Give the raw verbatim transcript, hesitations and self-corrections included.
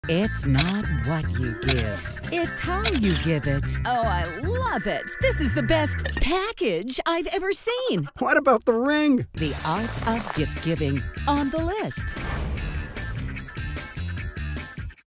It's not what you give, it's how you give it. Oh, I love it. This is the best package I've ever seen. What about the ring? The art of gift giving on the list.